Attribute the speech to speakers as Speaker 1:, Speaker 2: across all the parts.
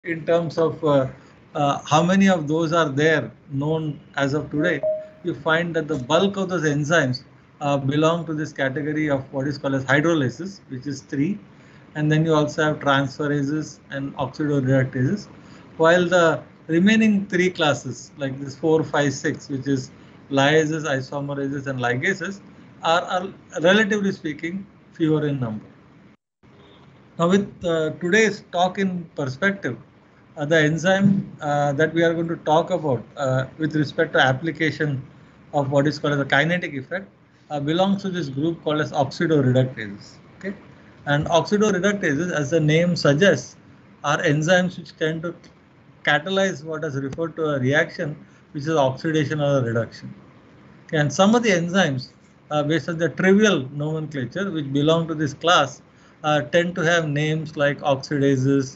Speaker 1: in terms of how many of those are there known as of today, you find that the bulk of those enzymes belong to this category of what is called as hydrolysis, which is three, and then you also have transferases and oxidoreductases, while the remaining three classes like this 4, 5, 6, which is lyases, isomerases, and ligases, are relatively speaking fewer in number. Now, with today's talk in perspective, the enzyme that we are going to talk about with respect to application of what is called as a kinetic effect belongs to this group called as oxidoreductases. Okay, and oxidoreductases, as the name suggests, are enzymes which tend to catalyze what is referred to a reaction, which is oxidation or reduction. Okay, and some of the enzymes, based on the trivial nomenclature, which belong to this class, tend to have names like oxidases,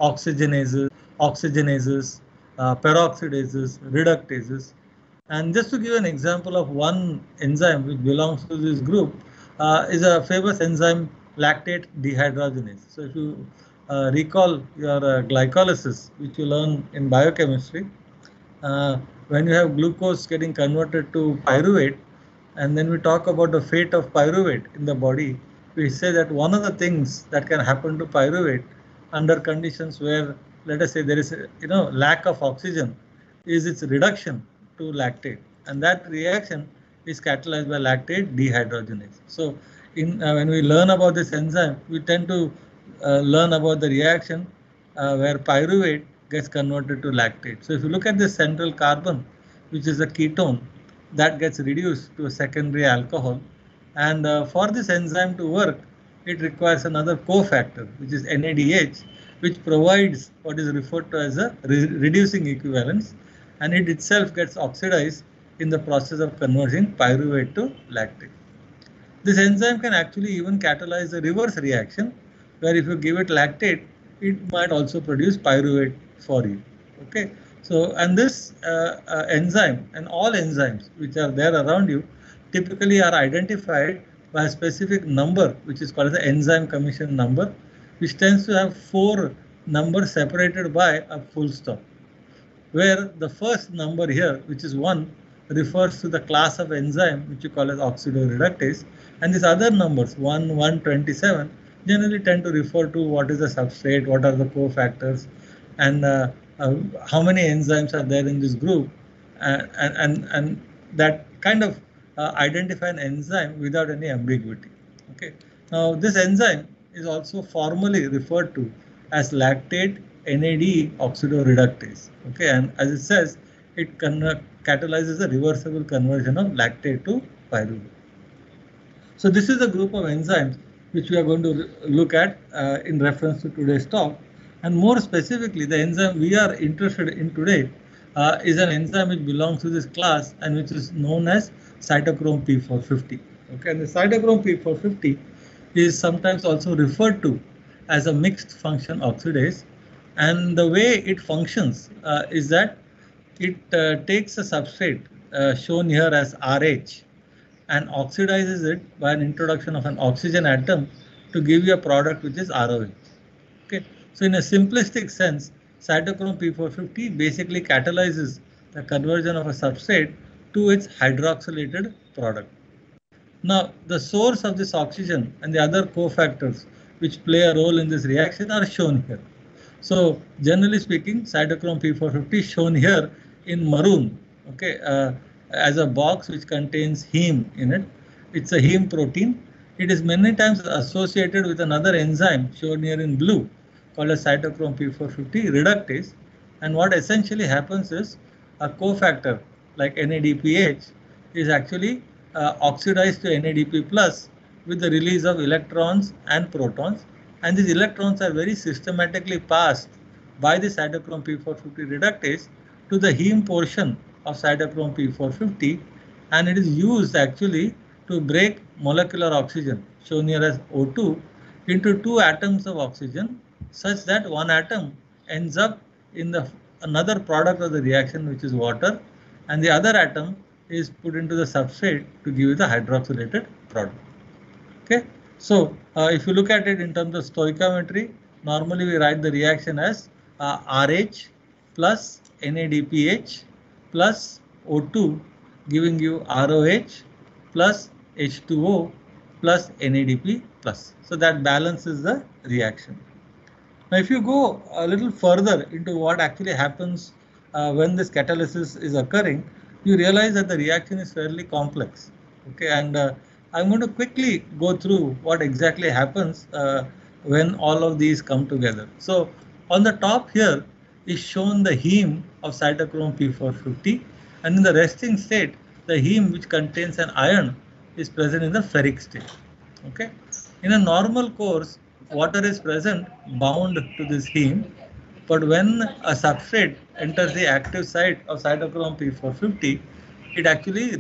Speaker 1: oxygenases, peroxidases, reductases. And just to give an example of one enzyme which belongs to this group, is a famous enzyme lactate dehydrogenase. So if you recall your glycolysis, which you learn in biochemistry, uh, when you have glucose getting converted to pyruvate, and then we talk about the fate of pyruvate in the body, we say that one of the things that can happen to pyruvate under conditions where, let us say, there is a, lack of oxygen, is its reduction to lactate, and that reaction is catalyzed by lactate dehydrogenase. So, when we learn about this enzyme, we tend to learn about the reaction where pyruvate gets converted to lactate. So if you look at the central carbon, which is a ketone, that gets reduced to a secondary alcohol. And for this enzyme to work, it requires another cofactor, which is NADH, which provides what is referred to as a reducing equivalence, and it itself gets oxidized in the process of converting pyruvate to lactate. This enzyme can actually even catalyze a reverse reaction, where if you give it lactate, it might also produce pyruvate for you. Okay, so and this enzyme and all enzymes which are there around you typically are identified by a specific number, which is called the enzyme commission number, which tends to have four numbers separated by a full stop, where the first number here, which is 1, refers to the class of enzyme which you call as oxidoreductase, and these other numbers 1, 127 generally tend to refer to what is the substrate, what are the cofactors, and how many enzymes are there in this group, and that kind of identify an enzyme without any ambiguity. Okay. Now this enzyme is also formally referred to as lactate NAD oxidoreductase. Okay, and as it says, it catalyzes a reversible conversion of lactate to pyruvate. So this is a group of enzymes which we are going to look at in reference to today's talk. And more specifically, the enzyme we are interested in today is an enzyme which belongs to this class and which is known as cytochrome P450. Okay, and the cytochrome P450 is sometimes also referred to as a mixed function oxidase. And the way it functions is that it takes a substrate shown here as RH and oxidizes it by an introduction of an oxygen atom to give you a product which is ROH. Okay, so in a simplistic sense, cytochrome P450 basically catalyzes the conversion of a substrate to its hydroxylated product. Now, the source of this oxygen and the other cofactors which play a role in this reaction are shown here. So, generally speaking, cytochrome P450 is shown here in maroon, okay, as a box which contains heme in it. It's a heme protein. It is many times associated with another enzyme shown here in blue called a cytochrome P450 reductase. And what essentially happens is a cofactor like NADPH is actually oxidized to NADP plus with the release of electrons and protons, and these electrons are very systematically passed by the cytochrome P450 reductase to the heme portion of cytochrome P450, and it is used actually to break molecular oxygen shown here as O2 into two atoms of oxygen, such that one atom ends up in the another product of the reaction, which is water, and the other atom is put into the substrate to give you the hydroxylated product. Okay, so if you look at it in terms of stoichiometry, normally we write the reaction as RH plus NADPH plus O2 giving you ROH plus H2O plus NADP plus. So that balances the reaction. Now, if you go a little further into what actually happens when this catalysis is occurring, you realize that the reaction is fairly complex. Okay, and I'm going to quickly go through what exactly happens when all of these come together. So, on the top here is shown the heme of cytochrome P450, and in the resting state, the heme which contains an iron is present in the ferric state. Okay, in a normal course, water is present bound to this heme, but when a substrate enters the active site of cytochrome P450, it actually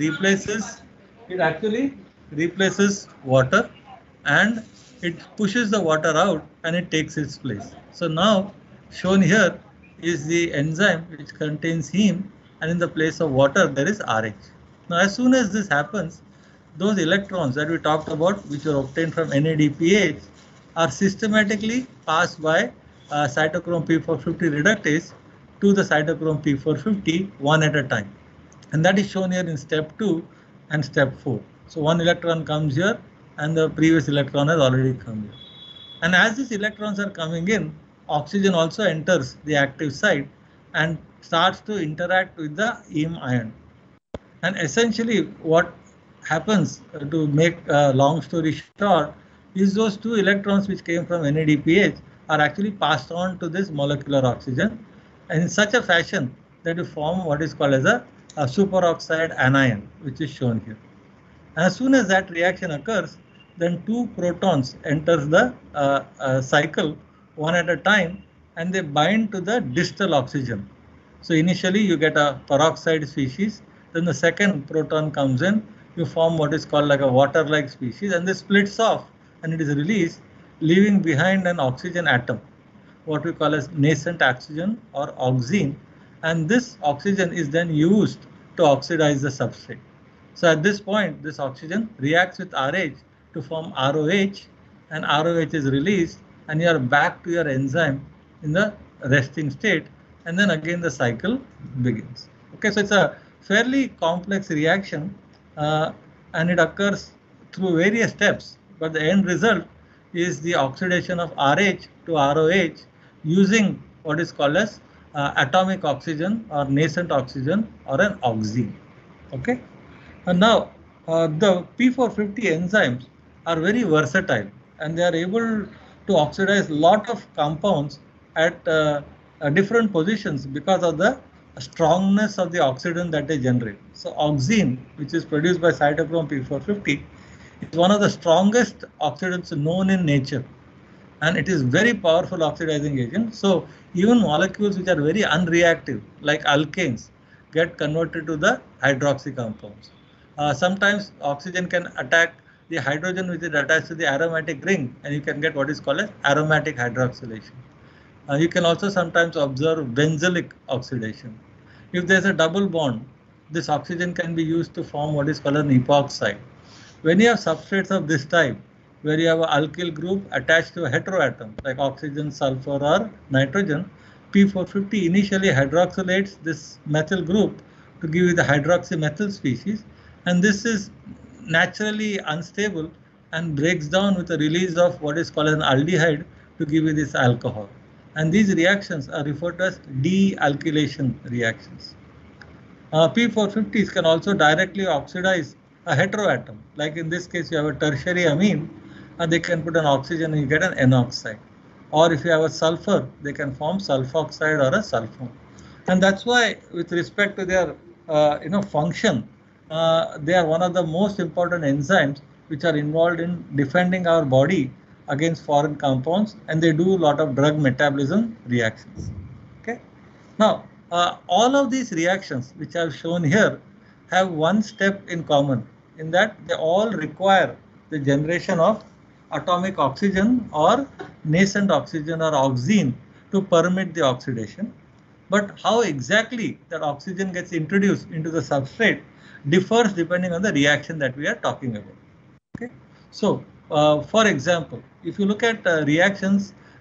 Speaker 1: replaces water, and it pushes the water out and it takes its place. So now shown here is the enzyme which contains heme, and in the place of water there is RH. Now as soon as this happens, those electrons that we talked about, which are obtained from NADPH, are systematically passed by cytochrome P450 reductase to the cytochrome P450 one at a time. And that is shown here in step 2 and step 4. So one electron comes here and the previous electron has already come here. And as these electrons are coming in, oxygen also enters the active site and starts to interact with the heme ion. And essentially what happens, to make a long story short, is those two electrons which came from NADPH are actually passed on to this molecular oxygen, and in such a fashion that you form what is called as a superoxide anion, which is shown here. As soon as that reaction occurs, then two protons enters the cycle one at a time, and they bind to the distal oxygen. So initially you get a peroxide species, then the second proton comes in, you form what is called like a water-like species, and this splits off and it is released, leaving behind an oxygen atom, what we call as nascent oxygen or oxine, and this oxygen is then used to oxidize the substrate. So at this point, this oxygen reacts with RH to form ROH, and ROH is released, and you are back to your enzyme in the resting state, and then again the cycle begins. Okay, so it's a fairly complex reaction, and it occurs through various steps, but the end result is the oxidation of RH to ROH using what is called as atomic oxygen or nascent oxygen or an oxine. Okay, and now the P450 enzymes are very versatile, and they are able to oxidize lot of compounds at different positions because of the strongness of the oxidant that they generate. So oxine, which is produced by cytochrome P450, is one of the strongest oxidants known in nature, and it is very powerful oxidizing agent. So even molecules which are very unreactive, like alkanes, get converted to the hydroxy compounds. Sometimes oxygen can attack the hydrogen which is attached to the aromatic ring, and you can get what is called as aromatic hydroxylation. You can also sometimes observe benzylic oxidation. If there's a double bond, this oxygen can be used to form what is called an epoxide. When you have substrates of this type, where you have an alkyl group attached to a heteroatom like oxygen, sulfur or nitrogen, P450 initially hydroxylates this methyl group to give you the hydroxymethyl species, and this is naturally unstable and breaks down with the release of what is called an aldehyde to give you this alcohol. And these reactions are referred to as dealkylation reactions. P450s can also directly oxidize a heteroatom, like in this case you have a tertiary amine, and they can put an oxygen and you get an N oxide. Or if you have a sulfur, they can form sulfoxide or a sulfone. And that's why, with respect to their function, they are one of the most important enzymes which are involved in defending our body against foreign compounds, and they do a lot of drug metabolism reactions. Okay. Now, all of these reactions which I've shown here have one step in common, in that they all require the generation of atomic oxygen or nascent oxygen or oxine to permit the oxidation. But how exactly that oxygen gets introduced into the substrate differs depending on the reaction that we are talking about. Okay. So, for example, if you look at reactions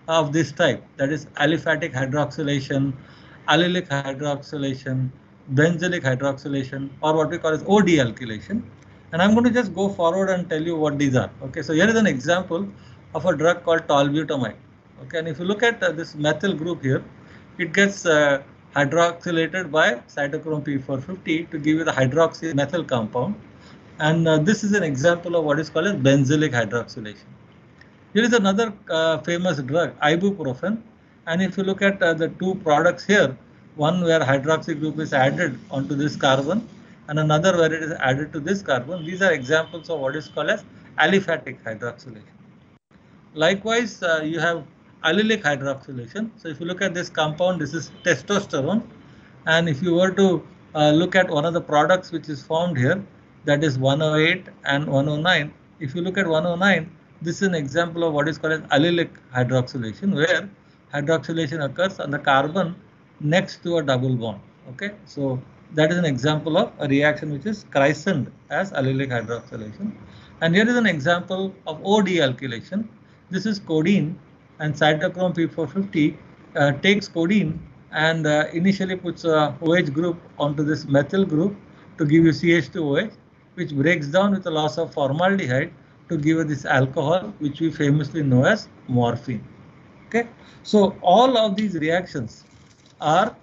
Speaker 1: of this type, that is aliphatic hydroxylation, allylic hydroxylation, benzylic hydroxylation, or what we call as OD alkylation. And I'm going to just go forward and tell you what these are. Okay, so here is an example of a drug called tolbutamide. Okay, and if you look at this methyl group here, it gets hydroxylated by cytochrome P450 to give you the hydroxy methyl compound. And this is an example of what is called as benzylic hydroxylation. Here is another famous drug, ibuprofen. And if you look at the two products here, one where hydroxy group is added onto this carbon and another where it is added to this carbon, these are examples of what is called as aliphatic hydroxylation. Likewise, you have allylic hydroxylation. So if you look at this compound, this is testosterone. And if you were to look at one of the products which is formed here, that is 108 and 109. If you look at 109, this is an example of what is called as allylic hydroxylation, where hydroxylation occurs on the carbon next to a double bond. Okay, so that is an example of a reaction which is christened as allylic hydroxylation. And here is an example of OD alkylation. This is codeine, and cytochrome P450 takes codeine and initially puts a OH group onto this methyl group to give you CH2OH, which breaks down with the loss of formaldehyde to give you this alcohol, which we famously know as morphine. Okay, so all of these reactions are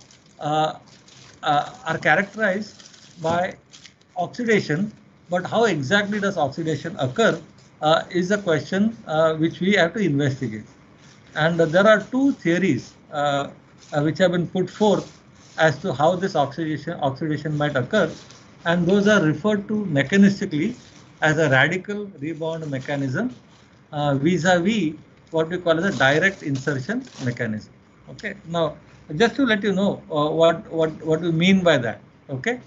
Speaker 1: characterized by oxidation, but how exactly does oxidation occur is a question which we have to investigate. And there are two theories which have been put forth as to how this oxidation might occur, and those are referred to mechanistically as a radical rebound mechanism vis-a-vis what we call as a direct insertion mechanism. Okay, now just to let you know what we mean by that. Okay,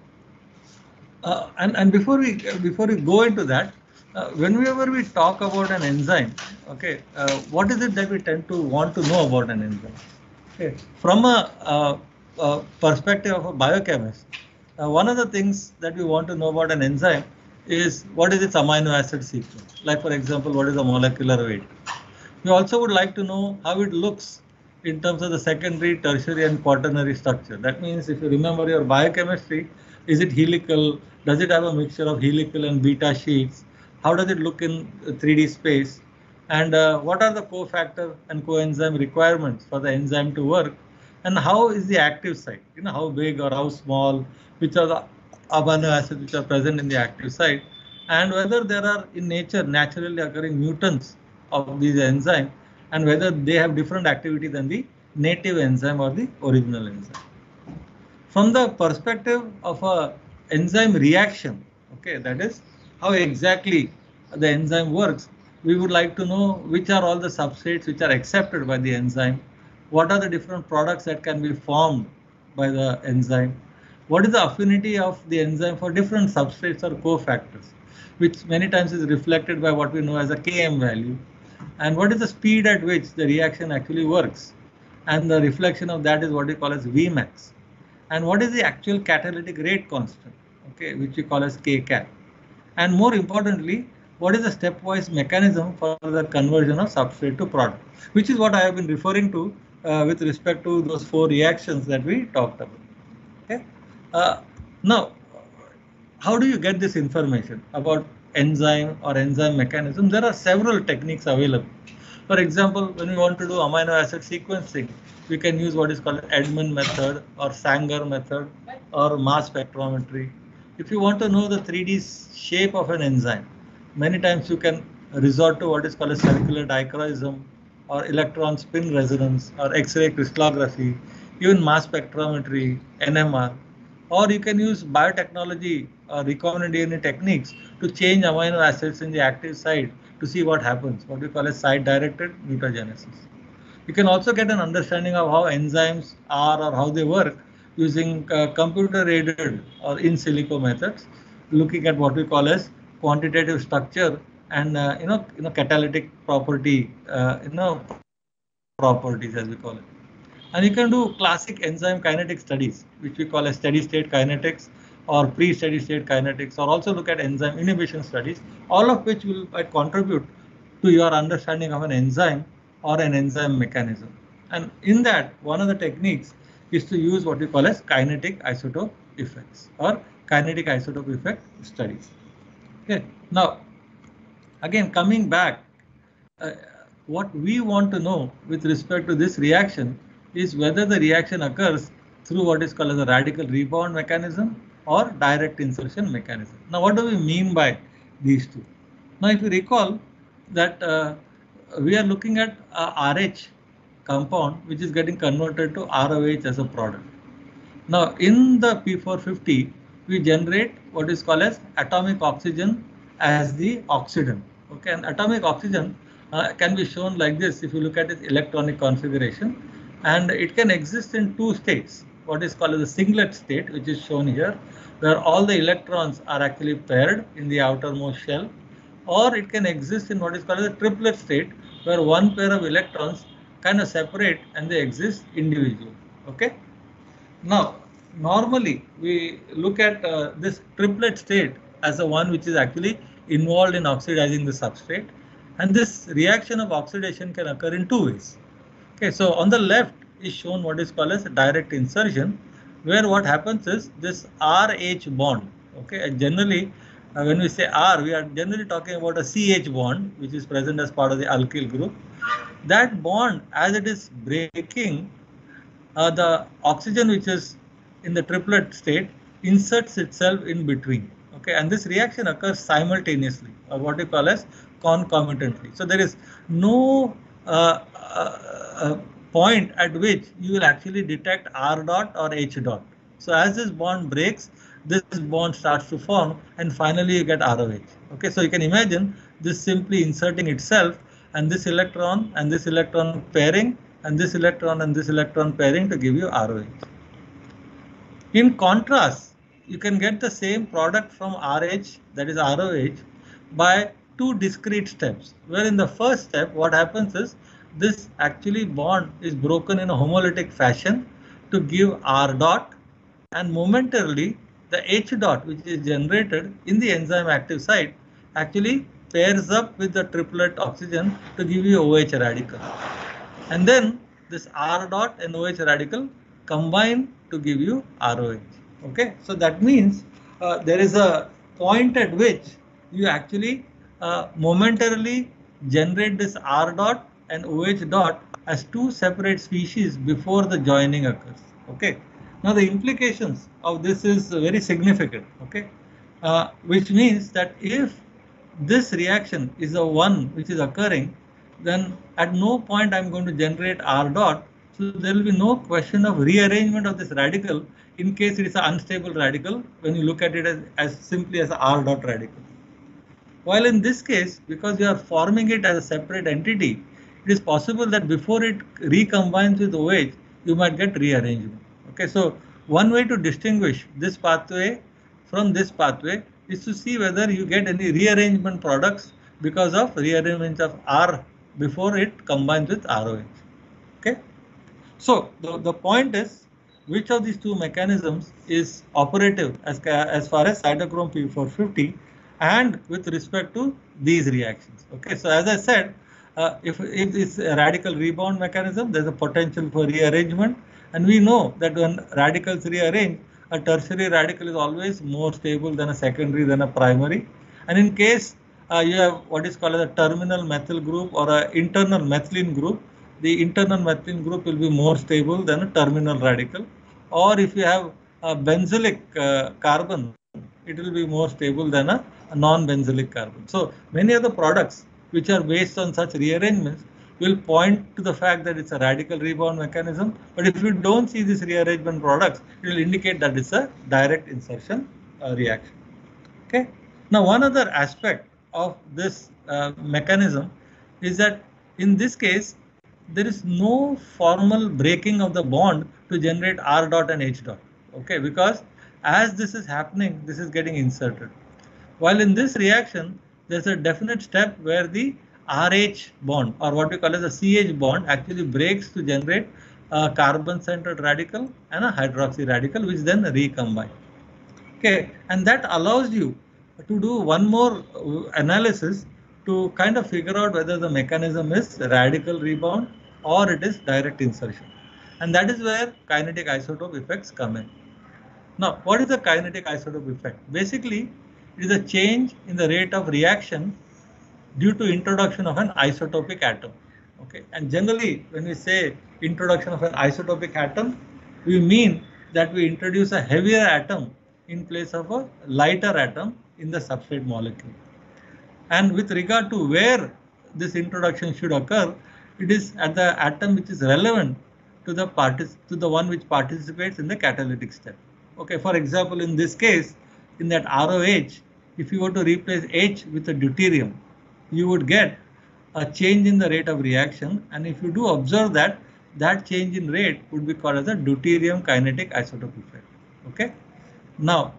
Speaker 1: and before we go into that, whenever we talk about an enzyme, okay, what is it that we tend to want to know about an enzyme? Okay, from a perspective of a biochemist, one of the things that we want to know about an enzyme is what is its amino acid sequence. Like for example, what is the molecular weight? We also would like to know how it looks in terms of the secondary, tertiary, and quaternary structure. That means if you remember your biochemistry, is it helical? Does it have a mixture of helical and beta sheets? How does it look in 3D space? And what are the cofactor and coenzyme requirements for the enzyme to work? And how is the active site? You know, how big or how small? Which are the amino acids which are present in the active site? And whether there are in nature naturally occurring mutants of these enzymes, and whether they have different activity than the native enzyme or the original enzyme. From the perspective of a enzyme reaction, okay, that is how exactly the enzyme works, we would like to know which are all the substrates which are accepted by the enzyme, what are the different products that can be formed by the enzyme, what is the affinity of the enzyme for different substrates or cofactors, which many times is reflected by what we know as a Km value, and what is the speed at which the reaction actually works, and the reflection of that is what we call as Vmax, and what is the actual catalytic rate constant, okay, which we call as Kcat, and more importantly, what is the stepwise mechanism for the conversion of substrate to product, which is what I have been referring to with respect to those 4 reactions that we talked about. Okay, now how do you get this information about enzyme or enzyme mechanism? There are several techniques available. For example, when we want to do amino acid sequencing, we can use what is called Edman method or Sanger method or mass spectrometry. If you want to know the 3D shape of an enzyme, many times you can resort to what is called a circular dichroism or electron spin resonance or X-ray crystallography, even mass spectrometry, NMR, or you can use biotechnology or recombinant DNA techniques to change amino acids in the active site to see what happens, what we call as site-directed mutagenesis. You can also get an understanding of how enzymes are or how they work using computer-aided or in silico methods, looking at what we call as quantitative structure and catalytic property, properties as we call it. And you can do classic enzyme kinetic studies, which we call as steady-state kinetics or pre-steady-state kinetics, or also look at enzyme inhibition studies, all of which will contribute to your understanding of an enzyme or an enzyme mechanism. And in that, one of the techniques is to use what we call as kinetic isotope effects or kinetic isotope effect studies. Okay. Now, again, coming back, what we want to know with respect to this reaction is whether the reaction occurs through what is called as a radical rebound mechanism or direct insertion mechanism. Now, what do we mean by these two? Now, if you recall that we are looking at a RH compound which is getting converted to ROH as a product. Now, in the P450, we generate what is called as atomic oxygen as the oxidant. Okay, and atomic oxygen can be shown like this if you look at its electronic configuration, and it can exist in two states. What is called as a singlet state, which is shown here, where all the electrons are actually paired in the outermost shell, or it can exist in what is called as a triplet state, where one pair of electrons kind of separate and they exist individually. Okay. Now, normally we look at this triplet state as the one which is actually involved in oxidizing the substrate, and this reaction of oxidation can occur in two ways. Okay, so on the left is shown what is called as a direct insertion, where what happens is this RH bond. Okay, and generally when we say R, we are generally talking about a CH bond which is present as part of the alkyl group. That bond, as it is breaking, the oxygen which is in the triplet state inserts itself in between. Okay, and this reaction occurs simultaneously, or what we call as concomitantly. So there is no point at which you will actually detect R dot or H dot. So as this bond breaks, this bond starts to form, and finally you get ROH. Okay, so you can imagine this simply inserting itself, and this electron pairing, and this electron pairing to give you ROH. In contrast, you can get the same product from RH, that is ROH, by two discrete steps, where in the first step what happens is this actually bond is broken in a homolytic fashion to give R dot, and momentarily the H dot which is generated in the enzyme active site actually pairs up with the triplet oxygen to give you OH radical. And then this R dot and OH radical combine to give you ROH. Okay, so that means there is a point at which you actually momentarily generate this R dot and OH dot as two separate species before the joining occurs. Okay, now the implications of this is very significant. Okay, which means that if this reaction is the one which is occurring, then at no point I'm going to generate R dot. So there will be no question of rearrangement of this radical in case it is an unstable radical when you look at it as simply as a R dot radical. While in this case, because you are forming it as a separate entity, it is possible that before it recombines with OH, you might get rearrangement. Okay, so one way to distinguish this pathway from this pathway is to see whether you get any rearrangement products because of rearrangement of R before it combines with ROH. Okay, so the point is, which of these two mechanisms is operative as far as cytochrome P450 and with respect to these reactions. Okay, so as I said, if it's a radical rebound mechanism, there's a potential for rearrangement, and we know that when radicals rearrange, a tertiary radical is always more stable than a secondary than a primary. And in case you have what is called a terminal methyl group or an internal methylene group, the internal methylene group will be more stable than a terminal radical. Or if you have a benzylic carbon, it will be more stable than a non-benzylic carbon. So many of the products which are based on such rearrangements will point to the fact that it's a radical rebound mechanism. But if you don't see these rearrangement products, it will indicate that it's a direct insertion reaction. Okay. Now, one other aspect of this mechanism is that in this case, there is no formal breaking of the bond to generate R dot and H dot. Okay, because as this is happening, this is getting inserted. While in this reaction, there's a definite step where the RH bond, or what we call as a CH bond, actually breaks to generate a carbon-centered radical and a hydroxy radical, which then recombine. Okay, and that allows you to do one more analysis, to kind of figure out whether the mechanism is radical rebound or it is direct insertion. And that is where kinetic isotope effects come in. Now, what is the kinetic isotope effect? Basically, it is a change in the rate of reaction due to introduction of an isotopic atom. Okay, and generally, when we say introduction of an isotopic atom, we mean that we introduce a heavier atom in place of a lighter atom in the substrate molecule. And with regard to where this introduction should occur, it is at the atom which is relevant to the one which participates in the catalytic step. Okay, for example, in this case, in that ROH, if you were to replace H with a deuterium, you would get a change in the rate of reaction, and if you do observe that, that change in rate would be called as a deuterium kinetic isotope effect. Okay. Now,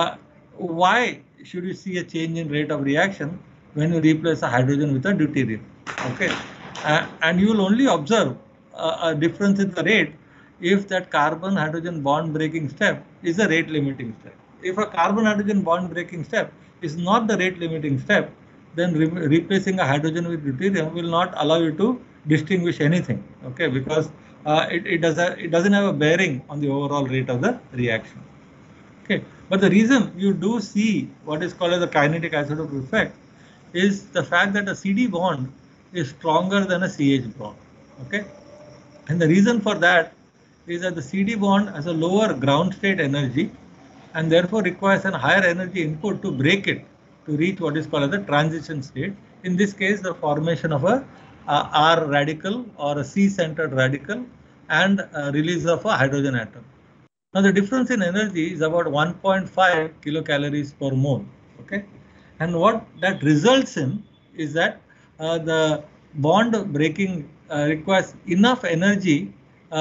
Speaker 1: why should you see a change in rate of reaction when you replace a hydrogen with a deuterium? Okay, and you will only observe a difference in the rate if that carbon-hydrogen bond breaking step is a rate limiting step. If a carbon-hydrogen bond breaking step is not the rate limiting step, then replacing a hydrogen with deuterium will not allow you to distinguish anything. Okay, because it doesn't have a bearing on the overall rate of the reaction. Okay, but the reason you do see what is called as the kinetic isotope effect is the fact that a CD bond is stronger than a CH bond. Okay, and the reason for that is that the CD bond has a lower ground state energy and therefore requires a higher energy input to break it to reach what is called as the transition state. In this case, the formation of a R radical or a C-centered radical and release of a hydrogen atom. Now the difference in energy is about 1.5 kilocalories per mole. Okay, and what that results in is that the bond breaking requires enough energy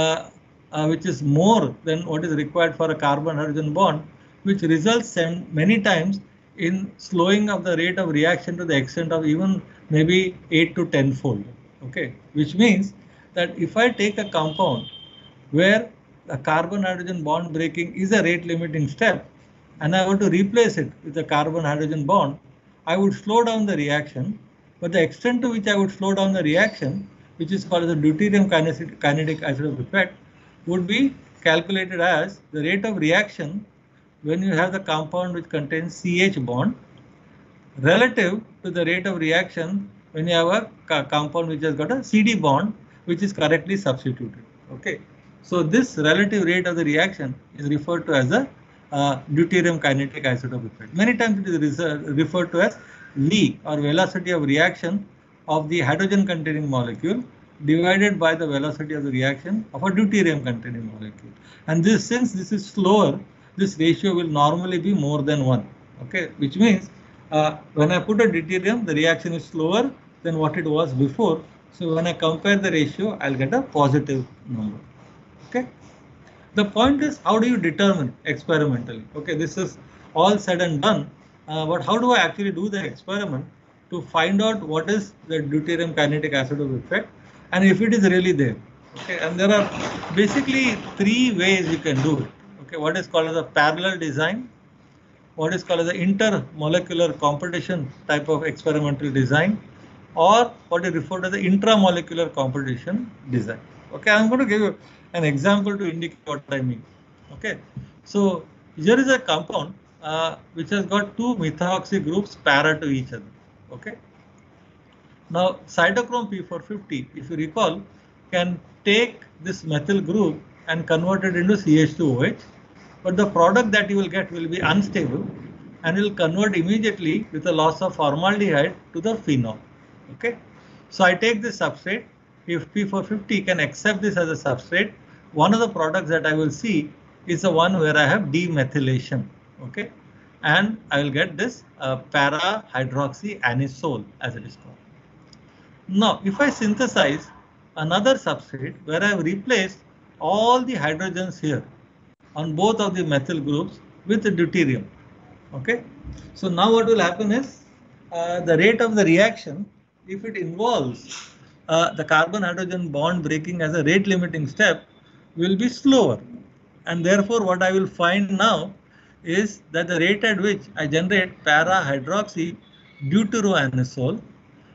Speaker 1: which is more than what is required for a carbon-hydrogen bond, which results in many times in slowing of the rate of reaction to the extent of even maybe 8 to 10 fold. Okay, which means that if I take a compound where the carbon-hydrogen bond breaking is a rate limiting step and I want to replace it with a carbon-hydrogen bond, I would slow down the reaction, but the extent to which I would slow down the reaction, which is called the deuterium kinetic isotope effect, would be calculated as the rate of reaction when you have the compound which contains CH bond relative to the rate of reaction when you have a compound which has got a CD bond which is correctly substituted. Okay, so this relative rate of the reaction is referred to as the deuterium kinetic isotope effect. Many times it is referred to as V, or velocity of reaction of the hydrogen containing molecule divided by the velocity of the reaction of a deuterium containing molecule. And this, since this is slower, this ratio will normally be more than 1. Okay, which means when I put a deuterium, the reaction is slower than what it was before. So when I compare the ratio, I'll get a positive number. Okay. The point is, how do you determine experimentally? Okay, this is all said and done, but how do I actually do the experiment to find out what is the deuterium kinetic isotope effect and if it is really there? Okay, and there are basically 3 ways you can do it. Okay, what is called as a parallel design, what is called as the intermolecular competition type of experimental design, or what is referred to as the intramolecular competition design. Okay, I'm going to give you an example to indicate what I mean. Okay, so here is a compound which has got 2 methoxy groups para to each other. Okay, now cytochrome P450, if you recall, can take this methyl group and convert it into CH2OH, but the product that you will get will be unstable and will convert immediately with a loss of formaldehyde to the phenol. Okay, so I take this substrate. If P450 can accept this as a substrate, one of the products that I will see is the one where I have demethylation. Okay, and I will get this para hydroxy anisole as it is called. Now, if I synthesize another substrate where I have replaced all the hydrogens here on both of the methyl groups with the deuterium. Okay, so now what will happen is the rate of the reaction, if it involves the carbon-hydrogen bond breaking as a rate limiting step, will be slower, and therefore what I will find now is that the rate at which I generate para hydroxy deuteroanisole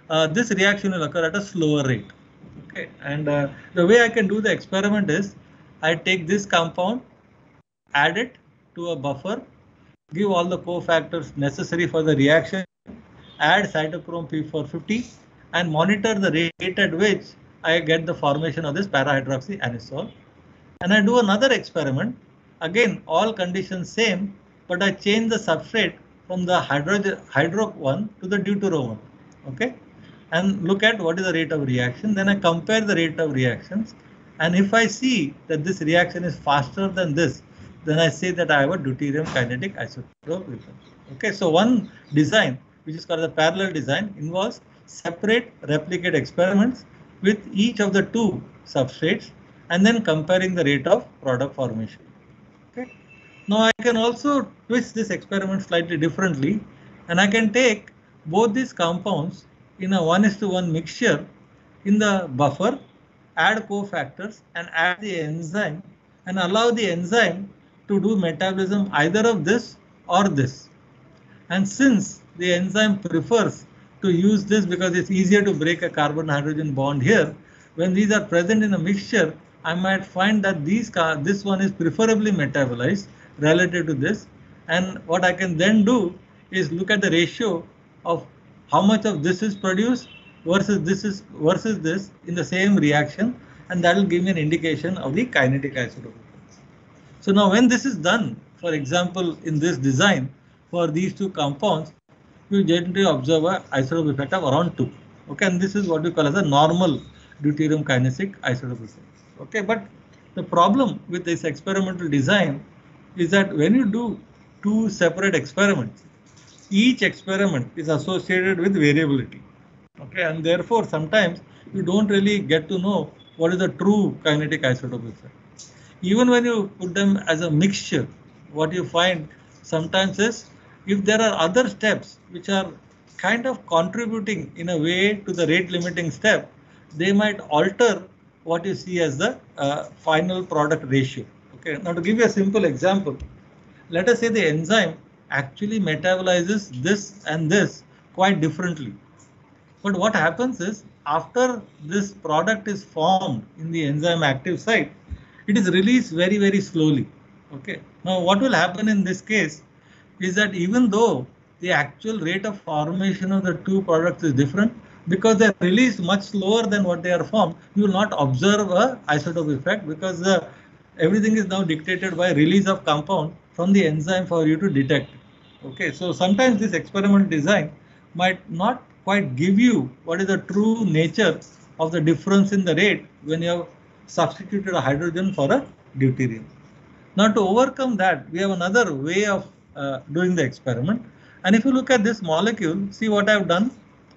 Speaker 1: this reaction will occur at a slower rate. Okay, and the way I can do the experiment is I take this compound, add it to a buffer, give all the cofactors necessary for the reaction, add cytochrome P450 and monitor the rate at which I get the formation of this para-hydroxyanisole. And I do another experiment, again all conditions same, but I change the substrate from the hydro one to the deutero one. Okay, and look at what is the rate of reaction. Then I compare the rate of reactions, and if I see that this reaction is faster than this, then I say that I have a deuterium kinetic isotope effect. Okay, so one design, which is called the parallel design, involves separate replicate experiments with each of the two substrates and then comparing the rate of product formation. Okay. Now I can also twist this experiment slightly differently, and I can take both these compounds in a 1:1 mixture in the buffer, add cofactors and add the enzyme and allow the enzyme to do metabolism either of this or this. And since the enzyme prefers to use this because it's easier to break a carbon-hydrogen bond here, when these are present in a mixture, I might find that this one is preferably metabolized relative to this. And what I can then do is look at the ratio of how much of this is produced versus this in the same reaction, and that will give me an indication of the kinetic isotope. So now when this is done, for example, in this design for these two compounds, you generally observe an isotope effect of around 2. Okay, and this is what we call as a normal deuterium kinetic isotope effect. Okay, but the problem with this experimental design is that when you do two separate experiments, each experiment is associated with variability. Okay, and therefore sometimes you don't really get to know what is the true kinetic isotope effect. Even when you put them as a mixture, what you find sometimes is if there are other steps which are kind of contributing in a way to the rate limiting step, they might alter what you see as the final product ratio. Okay, now to give you a simple example, let us say the enzyme actually metabolizes this and this quite differently. But what happens is after this product is formed in the enzyme active site, it is released very, very slowly. Okay. Now what will happen in this case is that even though the actual rate of formation of the two products is different, because they are released much slower than what they are formed, you will not observe a isotope effect because everything is now dictated by release of compound from the enzyme for you to detect. Okay, so sometimes this experimental design might not quite give you what is the true nature of the difference in the rate when you have substituted a hydrogen for a deuterium. Now to overcome that, we have another way of doing the experiment. And if you look at this molecule, see what I have done.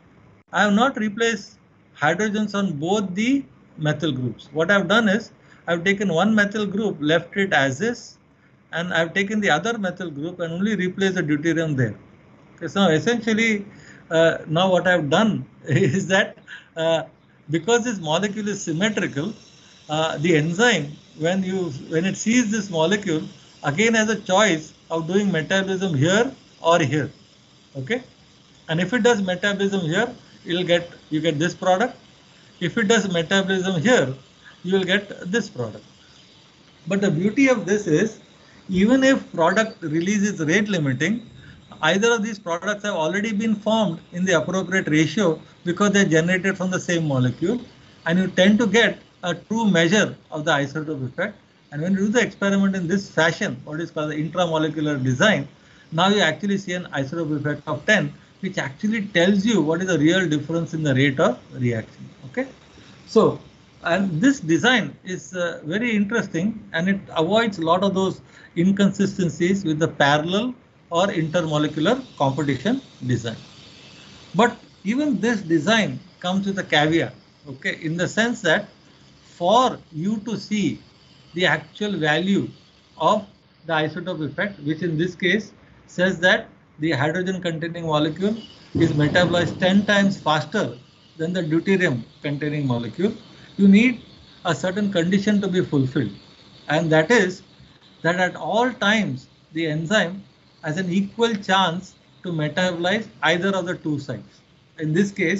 Speaker 1: I have not replaced hydrogens on both the methyl groups. What I have done is I have taken one methyl group, left it as is, and I have taken the other methyl group and only replaced the deuterium there. Okay, so essentially, now what I have done is that because this molecule is symmetrical, the enzyme, when it sees this molecule, again has a choice of doing metabolism here or here. Okay, and if it does metabolism here, you get this product. If it does metabolism here, you will get this product. But the beauty of this is, even if product release is rate limiting, either of these products have already been formed in the appropriate ratio because they are generated from the same molecule, and you tend to get a true measure of the isotope effect. And when you do the experiment in this fashion, what is called the intramolecular design, now you actually see an isotope effect of 10, which actually tells you what is the real difference in the rate of reaction. Okay, so and this design is very interesting, and it avoids a lot of those inconsistencies with the parallel or intermolecular competition design. But even this design comes with a caveat, okay, in the sense that for you to see the actual value of the isotope effect, which in this case says that the hydrogen containing molecule is metabolized 10 times faster than the deuterium containing molecule, you need a certain condition to be fulfilled, and that is that at all times the enzyme has an equal chance to metabolize either of the two sites. In this case,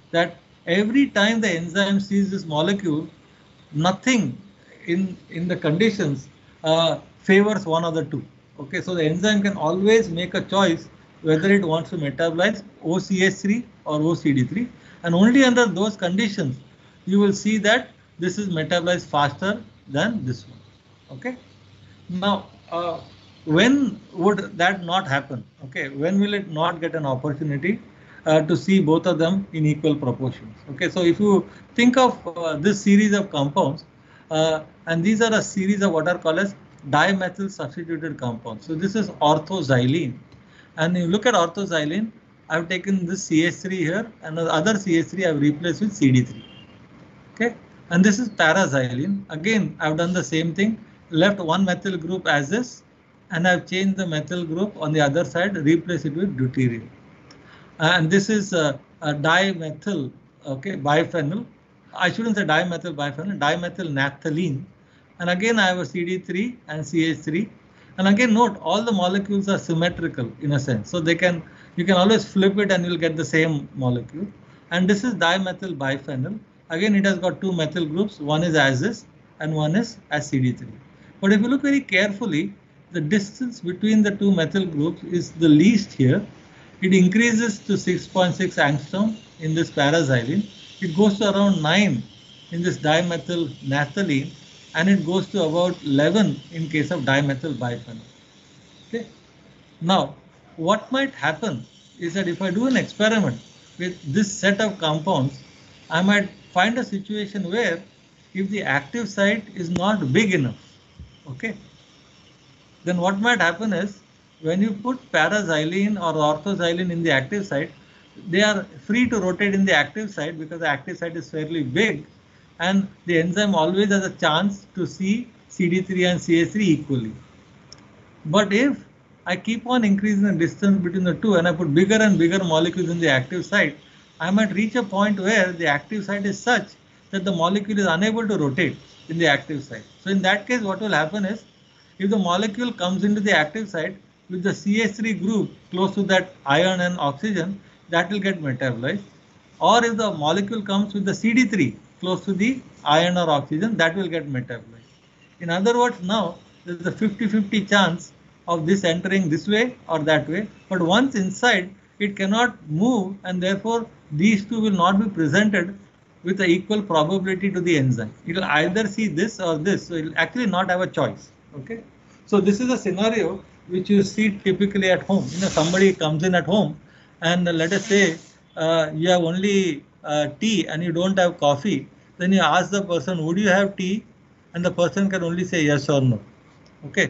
Speaker 1: that every time the enzyme sees this molecule, nothing in the conditions favors one of the two. Okay, so the enzyme can always make a choice whether it wants to metabolize OCH3 or OCD3, and only under those conditions you will see that this is metabolized faster than this one. Okay, now when would that not happen? Okay, when will it not get an opportunity to see both of them in equal proportions? Okay, so if you think of this series of compounds, and these are a series of what are called as dimethyl substituted compounds. So this is orthoxylene, and you look at orthoxylene, I've taken this CH3 here, and the other CH3 I've replaced with CD3. Okay, and this is paraxylene. Again, I've done the same thing, left one methyl group as this, and I've changed the methyl group on the other side, replace it with deuterium. And this is a dimethyl, okay, biphenyl. I shouldn't say dimethyl biphenyl, dimethyl naphthalene. And again, I have a CD3 and CH3. And again, note all the molecules are symmetrical in a sense. So you can always flip it and you'll get the same molecule. And this is dimethyl biphenyl. Again, it has got two methyl groups. One is as this and one is as CD3. But if you look very carefully, the distance between the two methyl groups is the least here. It increases to 6.6 angstrom in this paraxylene. It goes to around 9 in this dimethyl naphthalene, and it goes to about 11 in case of dimethyl biphenyl. Okay. Now, what might happen is that if I do an experiment with this set of compounds, I might find a situation where if the active site is not big enough, okay, then what might happen is when you put paraxylene or orthoxylene in the active site, they are free to rotate in the active site because the active site is fairly big, and the enzyme always has a chance to see CD3 and CH3 equally. But if I keep on increasing the distance between the two and I put bigger and bigger molecules in the active site, I might reach a point where the active site is such that the molecule is unable to rotate in the active site. So in that case, what will happen is if the molecule comes into the active site with the CH3 group close to that iron and oxygen, that will get metabolized. Or if the molecule comes with the CD3 close to the iron or oxygen, that will get metabolized. In other words, now there is a 50-50 chance of this entering this way or that way, but once inside it cannot move, and therefore these two will not be presented with the equal probability to the enzyme. It will either see this or this, so it will actually not have a choice. Okay, so this is a scenario which you see typically at home. You know, somebody comes in at home, and let us say you have only tea and you don't have coffee. Then you ask the person, would you have tea? And the person can only say yes or no. Okay,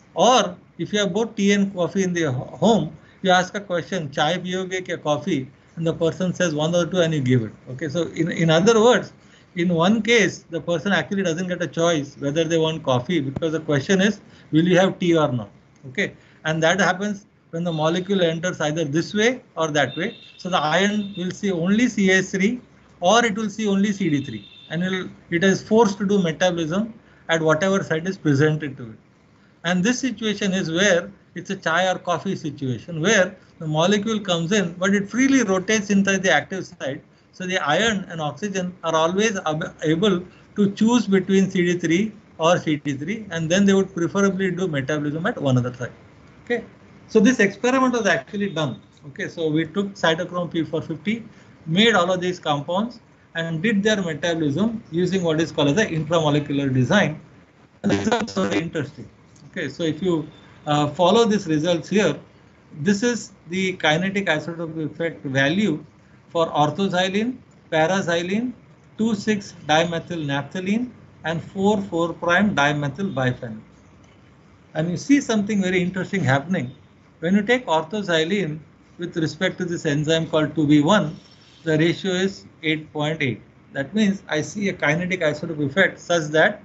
Speaker 1: or if you have both tea and coffee in the home, you ask a question, chai piyoge kya coffee? And the person says one or two and you give it. Okay, so in other words, in one case, the person actually doesn't get a choice whether they want coffee, because the question is, will you have tea or not? Okay, and that happens when the molecule enters either this way or that way. So the iron will see only CH3 or it will see only CD3, and it is forced to do metabolism at whatever site is presented to it. And this situation is where it's a chai or coffee situation where the molecule comes in, but it freely rotates inside the active site. So the iron and oxygen are always able to choose between CD3 or CD3, and then they would preferably do metabolism at one other site. Okay, so this experiment was actually done. Okay, so we took cytochrome P450, made all of these compounds, and did their metabolism using what is called as the intramolecular design. And the results are very interesting. Okay, so if you follow these results here, this is the kinetic isotope effect value for orthoxylene, paraxylene, 2,6-dimethyl naphthalene, and 4,4'-dimethyl biphenyl. And you see something very interesting happening. When you take orthoxylene with respect to this enzyme called 2B1, the ratio is 8.8. That means I see a kinetic isotope effect such that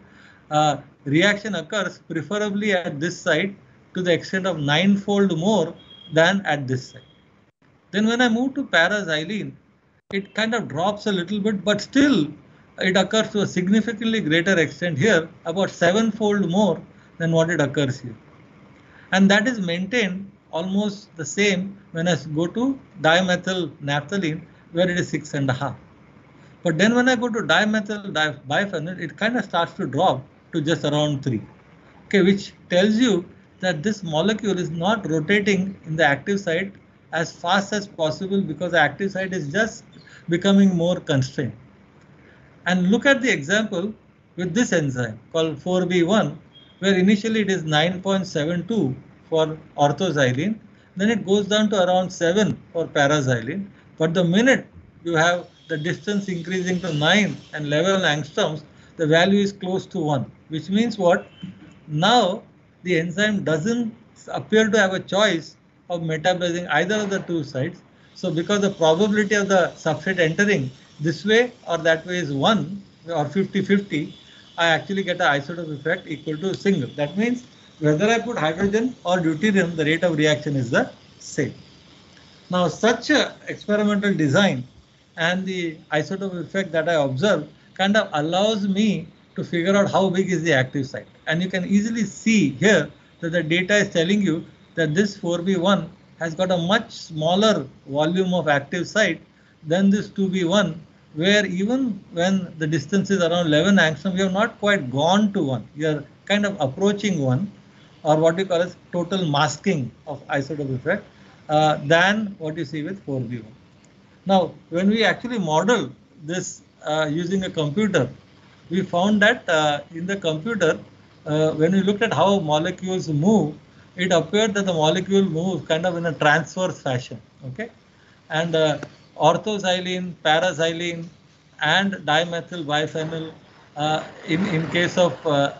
Speaker 1: reaction occurs preferably at this site to the extent of 9-fold more than at this site. Then when I move to paraxylene, it kind of drops a little bit, but still it occurs to a significantly greater extent here, about 7-fold more than what it occurs here. And that is maintained almost the same when I go to dimethyl naphthalene, where it is 6.5. But then when I go to dimethyl biphenyl, it kind of starts to drop to just around 3. Okay, which tells you that this molecule is not rotating in the active site as fast as possible because the active site is just becoming more constrained. And look at the example with this enzyme called 4B1, where initially it is 9.72 for orthoxylene, then it goes down to around 7 for paraxylene. But the minute you have the distance increasing to 9 and 11 angstroms, the value is close to 1, which means what? Now the enzyme doesn't appear to have a choice of metabolizing either of the two sides. So because the probability of the substrate entering this way or that way is 1 or 50-50, I actually get an isotope effect equal to single. That means whether I put hydrogen or deuterium, the rate of reaction is the same. Now such a experimental design and the isotope effect that I observe kind of allows me to figure out how big is the active site. And you can easily see here that the data is telling you that this 4B1 has got a much smaller volume of active site than this 2B1, where even when the distance is around 11 angstrom, we have not quite gone to 1. We are kind of approaching 1, or what we call as total masking of isotope effect than what you see with 4B1. Now, when we actually model this using a computer, we found that in the computer, when we looked at how molecules move, it appeared that the molecule moves kind of in a transverse fashion. Okay, and orthoxylene, paraxylene, and dimethyl biphenyl in case of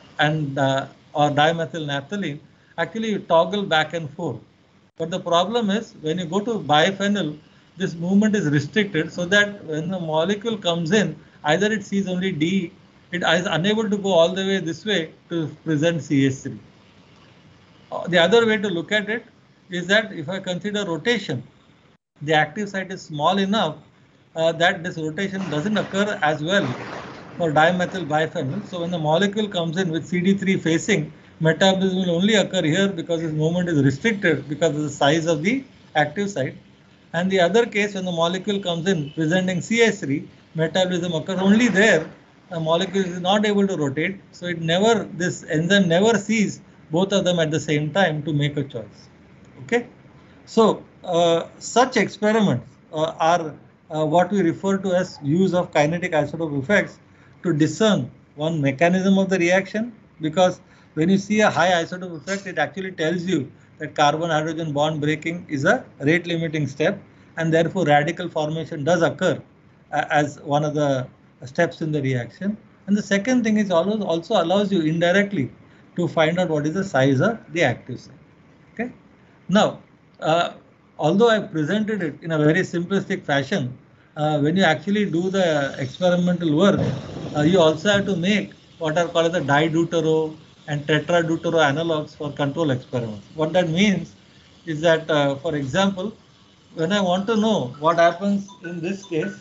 Speaker 1: or dimethyl naphthalene actually toggle back and forth. But the problem is when you go to biphenyl, this movement is restricted so that when the molecule comes in, either it sees only D, it is unable to go all the way this way to present CH3. The other way to look at it is that if I consider rotation, the active site is small enough that this rotation doesn't occur as well for dimethyl biphenyl. So when the molecule comes in with CD3 facing, metabolism will only occur here because its movement is restricted because of the size of the active site. And the other case, when the molecule comes in presenting CH3, metabolism occurs only there. The molecule is not able to rotate, so this enzyme never sees both of them at the same time to make a choice. Okay, so such experiments are what we refer to as use of kinetic isotope effects to discern one mechanism of the reaction, because when you see a high isotope effect, it actually tells you that carbon-hydrogen bond breaking is a rate limiting step, and therefore radical formation does occur as one of the steps in the reaction. And the second thing is also allows you indirectly to find out what is the size of the active site. Okay. Now, although I presented it in a very simplistic fashion, when you actually do the experimental work, you also have to make what are called the di-deutero and tetra-deutero analogs for control experiments. What that means is that, for example, when I want to know what happens in this case,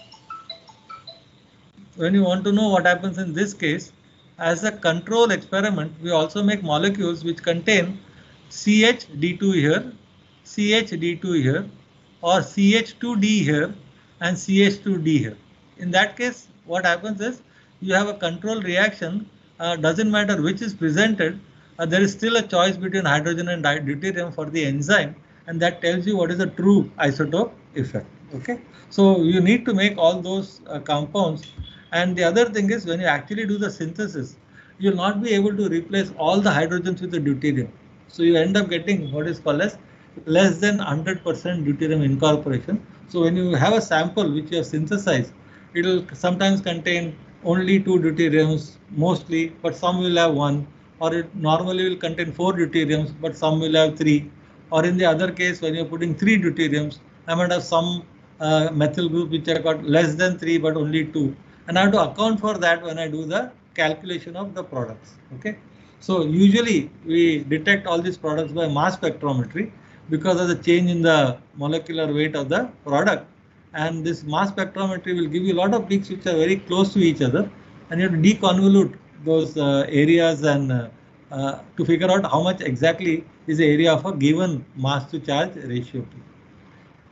Speaker 1: as a control experiment, we also make molecules which contain CH-D2 here, CH-D2 here, or CH2D here, and CH2D here. In that case, what happens is you have a control reaction, doesn't matter which is presented, there is still a choice between hydrogen and deuterium for the enzyme, and that tells you what is the true isotope effect. Okay, so you need to make all those compounds. And the other thing is when you actually do the synthesis, you'll not be able to replace all the hydrogens with the deuterium. So you end up getting what is called as less than 100% deuterium incorporation. So when you have a sample which you have synthesized, it will sometimes contain only 2 deuteriums mostly, but some will have 1, or it normally will contain 4 deuteriums, but some will have 3. Or in the other case, when you're putting 3 deuteriums, I might have some methyl group which are got less than 3 but only 2. And I have to account for that when I do the calculation of the products. Okay, so usually we detect all these products by mass spectrometry because of the change in the molecular weight of the product. And this mass spectrometry will give you a lot of peaks which are very close to each other, and you have to deconvolute those areas and to figure out how much exactly is the area of a given mass to charge ratio.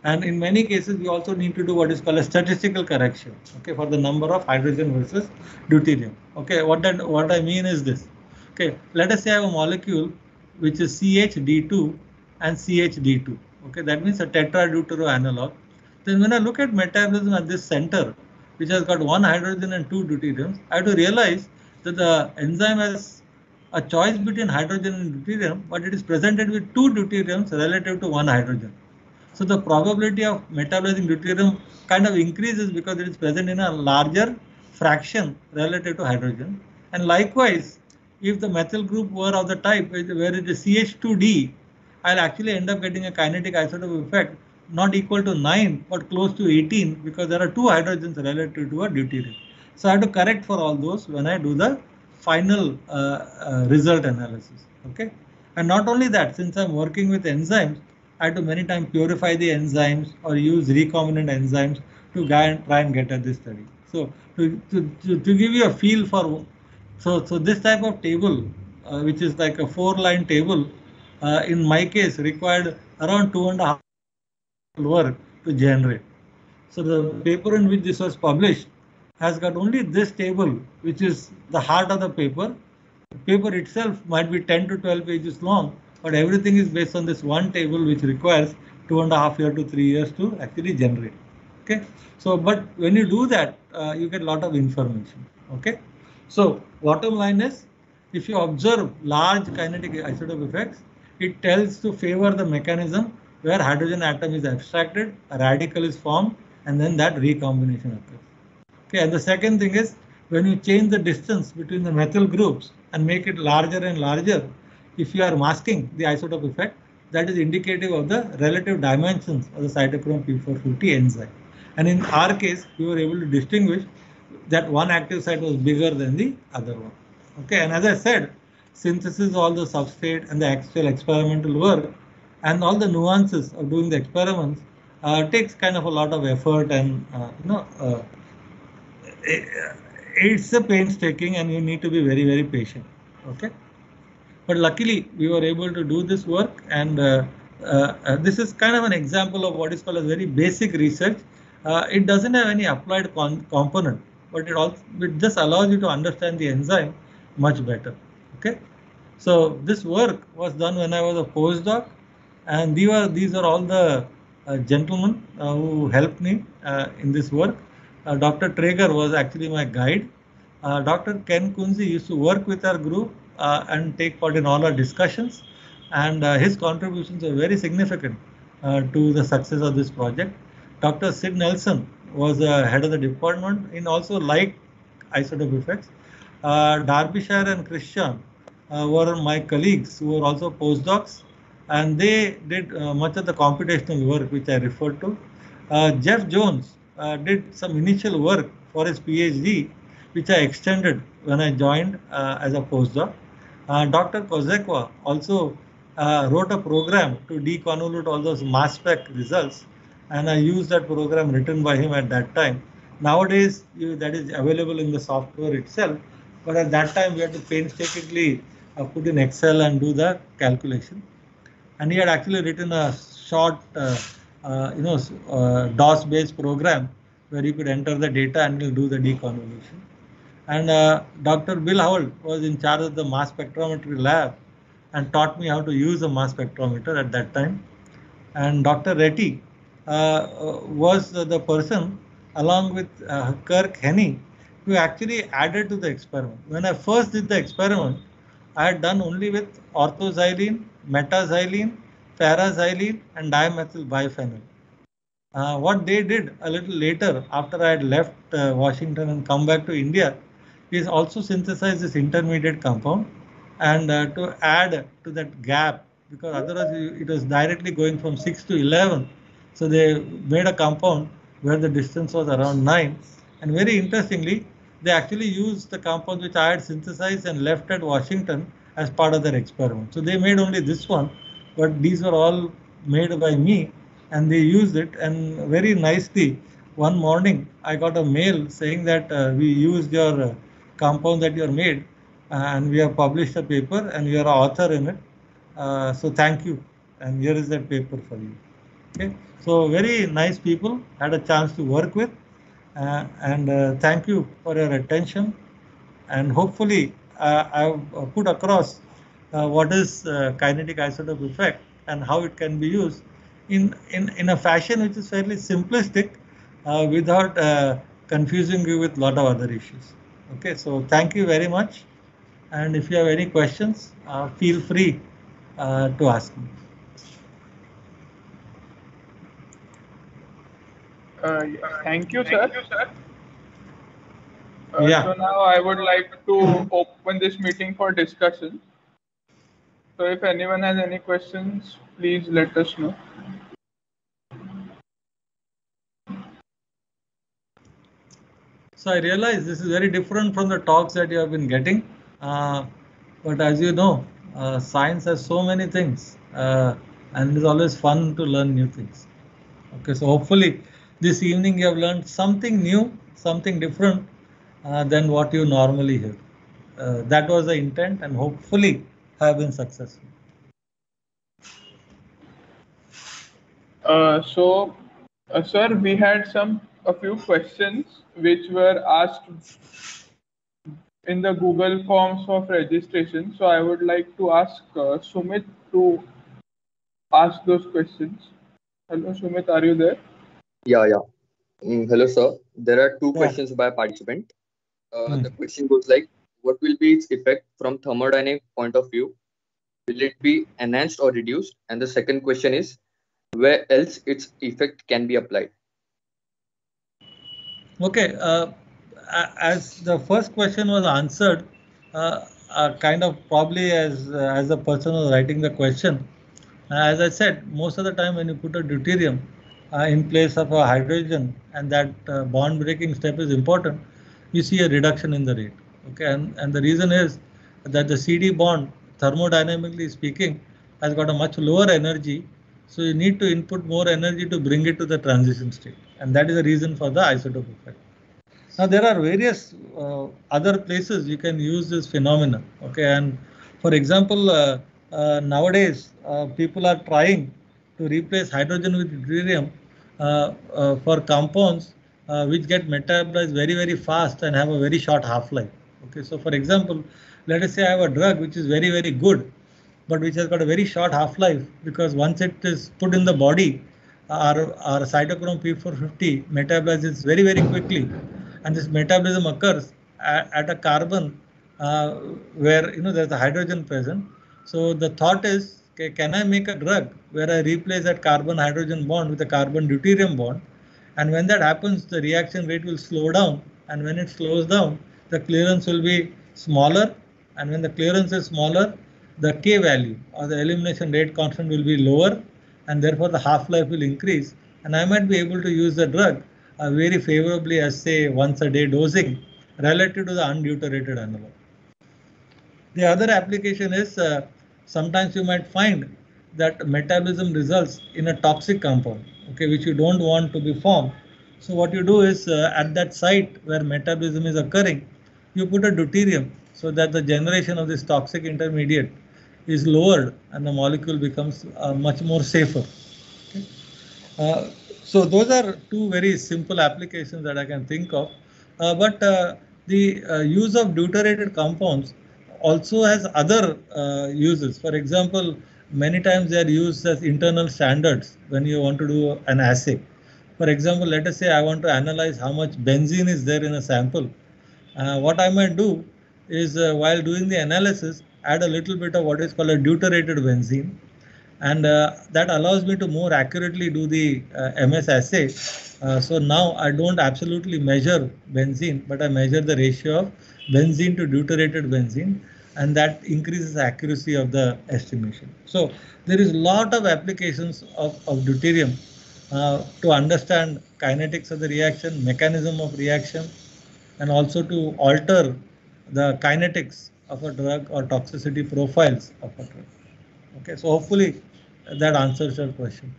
Speaker 1: And in many cases, we also need to do what is called a statistical correction, okay, for the number of hydrogen versus deuterium. Okay, what I mean is this. Okay, let us say I have a molecule which is CHD2 and CHD2. Okay, that means a tetra-deutero analog. Then when I look at metabolism at this center, which has got one hydrogen and two deuteriums, I have to realize that the enzyme has a choice between hydrogen and deuterium, but it is presented with two deuteriums relative to one hydrogen. So the probability of metabolizing deuterium kind of increases because it is present in a larger fraction relative to hydrogen. And likewise, if the methyl group were of the type where it is CH2D, I'll actually end up getting a kinetic isotope effect not equal to 9 but close to 18 because there are two hydrogens relative to a deuterium. So I have to correct for all those when I do the final result analysis. Okay, and not only that, since I'm working with enzymes, I have to many times purify the enzymes or use recombinant enzymes to try and get at this study. So to give you a feel for, so this type of table, which is like a 4-line table, in my case required around 2.5 work to generate. So the paper in which this was published has got only this table, which is the heart of the paper. The paper itself might be 10 to 12 pages long, but everything is based on this one table, which requires 2.5 years to 3 years to actually generate. Okay, so but when you do that, you get a lot of information. Okay, so bottom line is, if you observe large kinetic isotope effects, it tells to favor the mechanism where hydrogen atom is abstracted, a radical is formed, and then that recombination occurs. Okay, and the second thing is, when you change the distance between the methyl groups and make it larger and larger, if you are masking the isotope effect, that is indicative of the relative dimensions of the cytochrome P450 enzyme. And in our case, we were able to distinguish that one active site was bigger than the other one. Okay, and as I said, synthesis, all the substrate and the actual experimental work and all the nuances of doing the experiments takes kind of a lot of effort, and it's a painstaking, and you need to be very, very patient. Okay, but luckily we were able to do this work, and this is kind of an example of what is called a very basic research. It doesn't have any applied component, but it just allows you to understand the enzyme much better. Okay, so this work was done when I was a postdoc, and these are all the gentlemen who helped me in this work. Dr. Traeger was actually my guide. Dr. Ken Kunze used to work with our group and take part in all our discussions, and his contributions are very significant to the success of this project. Dr. Sid Nelson was head of the department in also light isotope effects. Derbyshire and Christian were my colleagues who were also postdocs, and they did much of the computational work which I referred to. Jeff Jones did some initial work for his PhD, which I extended when I joined as a postdoc. Dr. Kozekwa also wrote a program to deconvolute all those mass spec results, and I used that program written by him at that time. Nowadays, that is available in the software itself, but at that time we had to painstakingly put in Excel and do the calculation. And he had actually written a short, DOS-based program where you could enter the data and you'll do the deconvolution. And Dr. Bill Howell was in charge of the mass spectrometry lab and taught me how to use a mass spectrometer at that time. And Dr. Reddy was the person, along with Kirk Henney, who actually added to the experiment. When I first did the experiment, I had done only with orthoxylene, metaxylene, paraxylene, and dimethyl biphenyl. What they did a little later, after I had left Washington and come back to India, is also synthesize this intermediate compound, and to add to that gap, because otherwise it was directly going from 6 to 11. So they made a compound where the distance was around 9. And very interestingly, they actually used the compounds which I had synthesized and left at Washington as part of their experiment. So they made only this one, but these were all made by me, and they used it. And very nicely, one morning I got a mail saying that we used your compound that you are made, and we have published a paper, and you are an author in it. So thank you, and here is that paper for you. Okay, so very nice people had a chance to work with, and thank you for your attention. And hopefully, I've put across what is kinetic isotope effect and how it can be used in a fashion which is fairly simplistic, without confusing you with a lot of other issues. Okay, so thank you very much. And if you have any questions, feel free to ask me.
Speaker 2: Thank you, sir.
Speaker 1: Yeah.
Speaker 2: So now I would like to open this meeting for discussion. So if anyone has any questions, please let us know.
Speaker 1: So I realize this is very different from the talks that you have been getting. Uh, but as you know, science has so many things, and it's always fun to learn new things. Okay, so hopefully this evening you have learned something new, something different than what you normally hear. That was the intent, and hopefully have been successful.
Speaker 2: Sir, we had a few questions which were asked in the Google forms of registration. So I would like to ask Sumit to ask those questions. Hello, Sumit, are you there?
Speaker 3: Yeah, yeah. Hello, sir. There are two
Speaker 1: Yeah.
Speaker 3: questions by a participant.
Speaker 1: Hmm.
Speaker 3: The question goes like, what will be its effect from thermodynamic point of view? Will it be enhanced or reduced? And the second question is, where else its effect can be applied?
Speaker 1: Okay, as the first question was answered, kind of probably as the person was writing the question, as I said, most of the time when you put a deuterium in place of a hydrogen, and that bond breaking step is important, you see a reduction in the rate. Okay, and the reason is that the CD bond, thermodynamically speaking, has got a much lower energy, so you need to input more energy to bring it to the transition state, and that is the reason for the isotope effect. Now there are various other places you can use this phenomena. Okay, and for example, nowadays people are trying to replace hydrogen with deuterium for compounds which get metabolized very fast and have a very short half-life. Okay, so for example, let us say I have a drug which is very good, but which has got a very short half-life, because once it is put in the body, our cytochrome P450 metabolizes very quickly, and this metabolism occurs at a carbon where there's a hydrogen present. So the thought is, okay, can I make a drug where I replace that carbon hydrogen bond with a carbon deuterium bond, and when that happens, the reaction rate will slow down, and when it slows down, the clearance will be smaller, and when the clearance is smaller, the K value or the elimination rate constant will be lower, and therefore the half-life will increase, and I might be able to use the drug very favorably as, say, once a day dosing relative to the undeuteurated analog. The other application is, sometimes you might find that metabolism results in a toxic compound, okay, which you don't want to be formed. So what you do is, at that site where metabolism is occurring, you put a deuterium so that the generation of this toxic intermediate is lowered and the molecule becomes much more safer. Okay. Uh, so those are two very simple applications that I can think of. But the use of deuterated compounds also has other uses. For example, many times they are used as internal standards when you want to do an assay. For example, let us say I want to analyze how much benzene is there in a sample. What I might do is, while doing the analysis, add a little bit of what is called a deuterated benzene, and that allows me to more accurately do the MS assay. So now I don't absolutely measure benzene, but I measure the ratio of benzene to deuterated benzene, and that increases the accuracy of the estimation. So there is a lot of applications of deuterium to understand kinetics of the reaction, mechanism of reaction, and also to alter the kinetics of a drug or toxicity profiles of a drug. Okay, so hopefully that answers your question.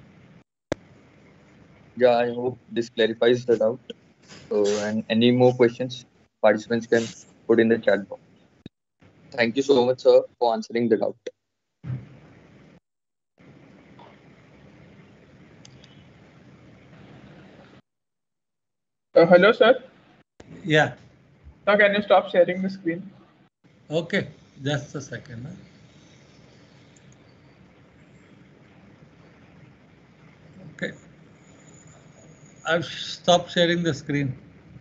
Speaker 3: Yeah, I hope this clarifies the doubt. And any more questions, participants can put in the chat box. Thank you so much, sir, for answering the doubt.
Speaker 2: Hello, sir.
Speaker 1: Yeah.
Speaker 2: Now can you stop sharing the screen?
Speaker 1: Okay, just a second. Okay. I've stopped sharing the screen.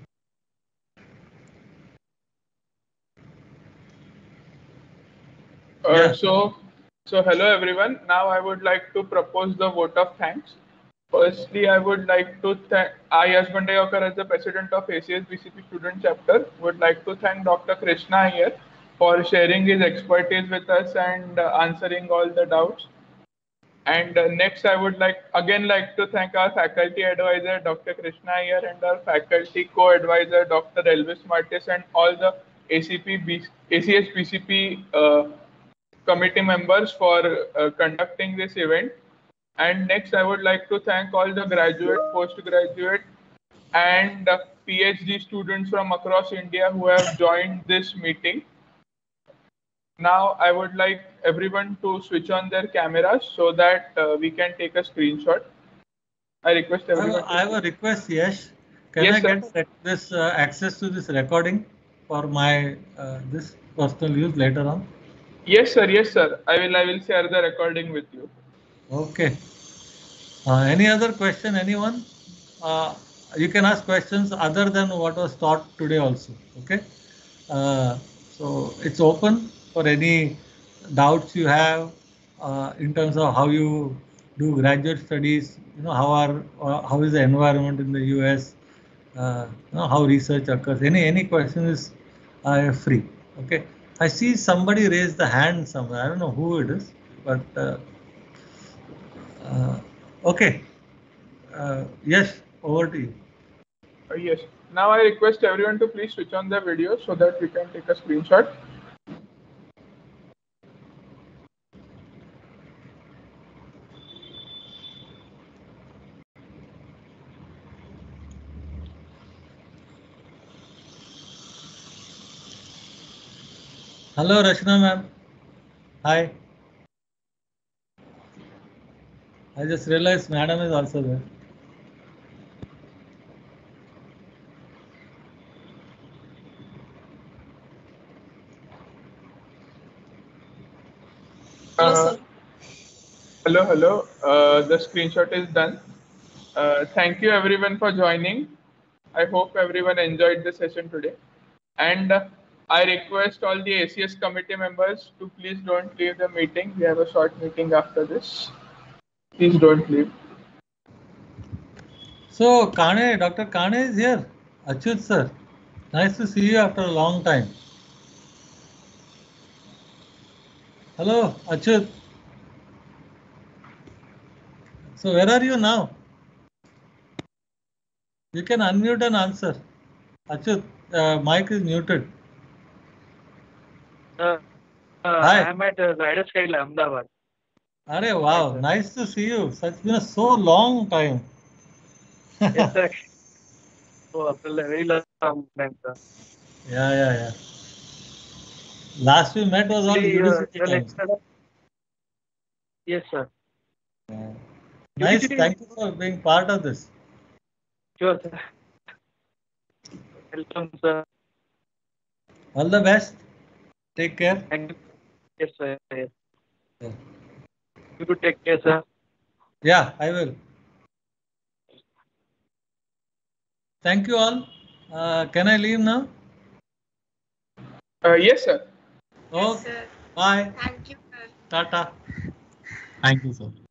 Speaker 1: Yeah.
Speaker 2: So hello everyone. Now I would like to propose the vote of thanks. Firstly, I would like to thank I, Yashban Dayakar, as the president of ACS BCP student chapter, would like to thank Dr. Krishna Iyer for sharing his expertise with us and answering all the doubts. And next, I would like to thank our faculty advisor, Dr. Krishna Iyer, and our faculty co-advisor, Dr. Elvis Martis, and all the ACS BCP committee members for conducting this event. And next, I would like to thank all the graduate, postgraduate, and PhD students from across India who have joined this meeting. Now, I would like everyone to switch on their cameras so that we can take a screenshot. I request everyone.
Speaker 1: I have a request, Yash. Can
Speaker 2: Yes,
Speaker 1: I
Speaker 2: sir.
Speaker 1: get this access to this recording for my this personal use later on?
Speaker 2: Yes, sir. Yes, sir. I will share the recording with you.
Speaker 1: Okay. Any other question, anyone? You can ask questions other than what was taught today also. Okay. So it's open for any doubts you have in terms of how you do graduate studies. You know, how is the environment in the US? You know, how research occurs. Any question is free. Okay. I see somebody raised the hand somewhere. I don't know who it is, but okay. Yes, over to you.
Speaker 2: Yes. Now I request everyone to please switch on the video so that we can take a screenshot.
Speaker 1: Hello, Rachna ma'am. Hi. I just realized madam is also there.
Speaker 2: Hello. The screenshot is done. Thank you everyone for joining. I hope everyone enjoyed the session today. And I request all the ACS committee members to please don't leave the meeting. We have a short meeting after this. Please don't leave.
Speaker 1: So, Dr. Kane is here. Achyut sir, nice to see you after a long time. Hello, Achyut. So, where are you now? You can unmute and answer. Achyut, mic is muted. Hi.
Speaker 4: I'm at Zydus Sky, Ahmedabad.
Speaker 1: Arey, wow,
Speaker 4: Hi,
Speaker 1: nice to see you. It's been so long time.
Speaker 4: Yes, sir. Oh, after a very long time, sir.
Speaker 1: Yeah. Last we met was all university times.
Speaker 4: Yes, sir.
Speaker 1: Yeah. Nice, thank you for being part of this.
Speaker 4: Sure, sir. Welcome, sir.
Speaker 1: All the best. Take care.
Speaker 4: Thank you. Yes, sir. Yes.
Speaker 1: Yeah.
Speaker 4: You take care, sir.
Speaker 1: Yeah, I will. Thank you all. Can I leave now?
Speaker 2: Yes, sir.
Speaker 1: Okay. Bye.
Speaker 5: Thank you, sir.
Speaker 1: Tata. Thank you, sir.